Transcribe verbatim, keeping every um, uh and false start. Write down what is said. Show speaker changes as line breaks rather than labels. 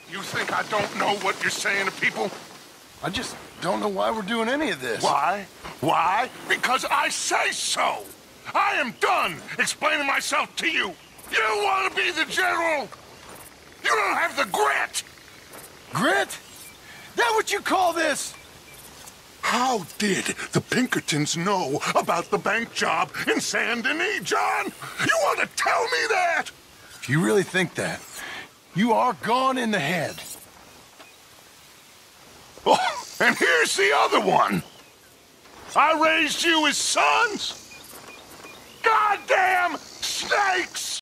You think I don't know what you're saying to people?
I just don't know why we're doing any of this.
Why? Why? Because I say so! I am done explaining myself to you! You want to be the general! You don't have the grit!
Grit? That what you call this?
How did the Pinkertons know about the bank job in Saint Denis, John? You want to tell me that?
If you really think that, you are gone in the head.
Oh, and here's the other one. I raised you as sons? Goddamn snakes!